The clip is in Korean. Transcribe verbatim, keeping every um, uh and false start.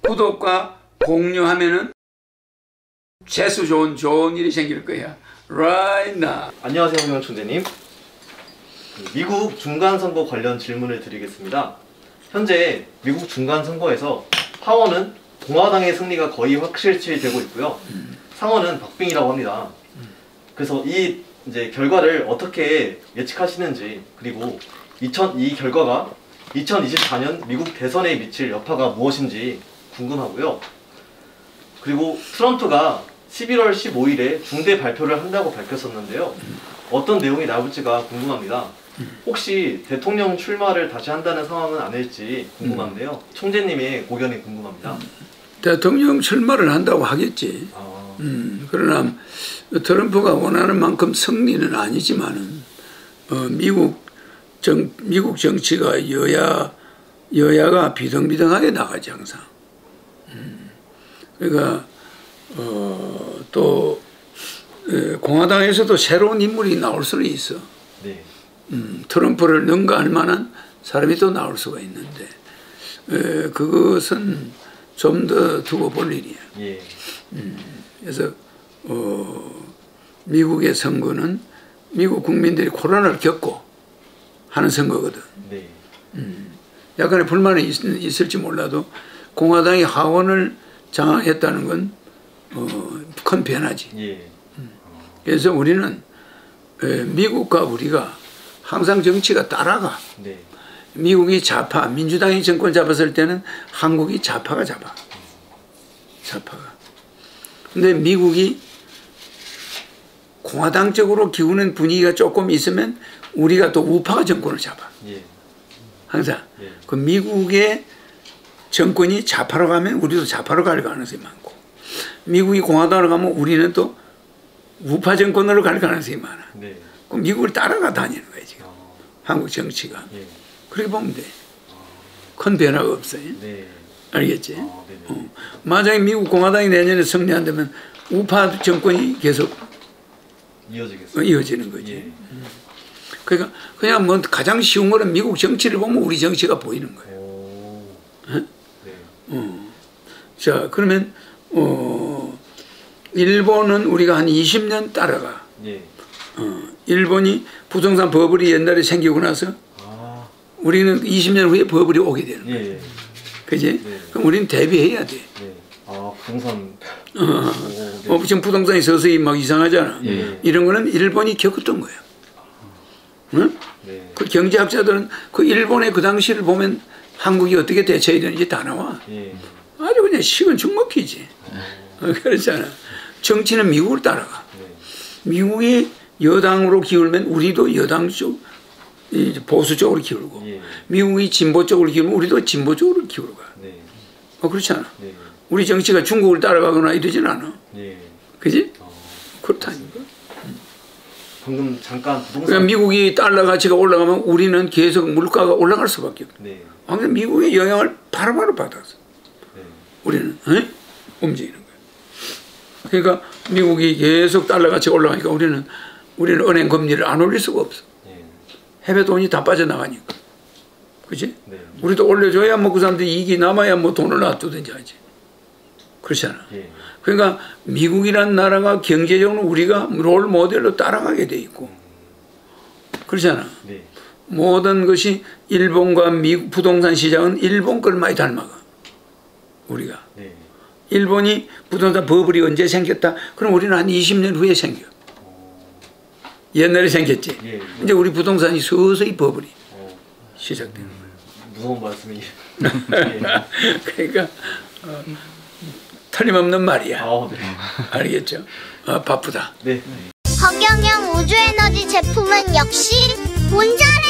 구독과 공유하면은 재수 좋은 좋은 일이 생길 거야. Right now. 안녕하세요, 홍영 총재님. 미국 중간선거 관련 질문을 드리겠습니다. 현재 미국 중간선거에서 하원은 공화당의 승리가 거의 확실시되고 있고요. 상원은 박빙이라고 합니다. 그래서 이 이제 결과를 어떻게 예측하시는지, 그리고 이천, 이 결과가 이천이십사 년 미국 대선에 미칠 여파가 무엇인지 궁금하고요. 그리고 트럼프가 십일월 십오일에 중대 발표를 한다고 밝혔었는데요. 어떤 내용이 나올지가 궁금합니다. 혹시 대통령 출마를 다시 한다는 상황은 아닐지 궁금한데요. 총재님의 고견이 궁금합니다. 대통령 출마를 한다고 하겠지. 아... 음, 그러나 트럼프가 원하는 만큼 승리는 아니지만은 어, 미국 정 미국 정치가 여야 여야가 비등비등하게 나가지 항상. 음, 그러니까 어, 또 에, 공화당에서도 새로운 인물이 나올 수는 있어. 네. 음, 트럼프를 능가할 만한 사람이 또 나올 수가 있는데 에, 그것은 좀 더 두고 볼 일이야. 예. 음, 그래서 어, 미국의 선거는 미국 국민들이 코로나를 겪고 하는 선거거든. 네. 음, 약간의 불만이 있, 있을지 몰라도 공화당이 하원을 장악했다는 건 어, 큰 변화지. 예. 음. 그래서 우리는 에, 미국과 우리가 항상 정치가 따라가. 네. 미국이 좌파, 민주당이 정권 잡았을 때는 한국이 좌파가 잡아. 좌파가. 근데 미국이 공화당 쪽으로 기우는 분위기가 조금 있으면 우리가 또 우파가 정권을 잡아. 예. 항상. 예. 그 미국의 정권이 좌파로 가면 우리도 좌파로 갈 가능성이 많고, 미국이 공화당으로 가면 우리는 또 우파 정권으로 갈 가능성이 많아. 네. 그럼 미국을 따라가 다니는 거야 지금. 어. 한국 정치가. 예. 그렇게 보면 돼. 큰 변화가 없어요. 네. 알겠지? 아, 어. 만약에 미국 공화당이 내년에 승리한다면 우파 정권이 계속 이어지겠어요. 어, 이어지는 거지. 예. 그러니까 그냥 뭐 가장 쉬운 거는 미국 정치를 보면 우리 정치가 보이는 거예요. 오. 어? 네. 어. 자, 그러면 어, 일본은 우리가 한 이십 년 따라가. 예. 어, 일본이 부동산 버블이 옛날에 생기고 나서 아. 우리는 이십 년 후에 버블이 오게 되는 거예요. 예. 그지? 네. 그럼 우리는 대비해야 돼. 네. 아, 부동산. 어, 오, 네. 어, 지금 부동산이 서서히 막 이상하잖아. 예. 이런 거는 일본이 겪었던 거야. 응? 네. 그 경제학자들은 그 일본의 그 당시를 보면 한국이 어떻게 대처해야 되는지 다 나와. 예. 아주 그냥 식은 죽 먹히지. 어, 그렇잖아. 정치는 미국을 따라가. 네. 미국이 여당으로 기울면 우리도 여당 쪽, 보수 쪽으로 기울고, 예. 미국이 진보 쪽으로 기울면 우리도 진보 쪽으로 기울고 가. 네. 어, 그렇잖아. 네. 우리 정치가 중국을 따라가거나 이러진 않아. 예. 그지? 어. 그렇다니까. 방금 잠깐 부동산. 그러니까 미국이 달러 가치가 올라가면 우리는 계속 물가가 올라갈 수밖에 없고. 네. 항상 미국의 영향을 바로바로 받아서 네. 우리는 어? 움직이는 거예요. 그러니까 미국이 계속 달러 가치가 올라가니까 우리는 우리는 은행 금리를 안 올릴 수가 없어. 네. 해외 돈이 다 빠져나가니까. 그지? 네. 우리도 올려줘야 뭐 그 사람들이 이익이 남아야 뭐 돈을 놔두든지 하지. 그렇잖아. 예. 그러니까 미국이란 나라가 경제적으로 우리가 롤 모델로 따라가게 돼 있고. 그렇잖아. 네. 모든 것이 일본과 미국 부동산 시장은 일본 걸 많이 닮아가. 우리가. 네. 일본이 부동산 버블이 언제 생겼다? 그럼 우리는 한 이십 년 후에 생겨. 옛날에 생겼지. 예. 이제 우리 부동산이 서서히 버블이 어. 시작되는 거야. 무서운 말씀이. 그러니까 어, 틀림없는 말이야. 아, 네. 알겠죠? 어, 바쁘다. 네. 허경영 우주에너지 제품은 역시 온전해.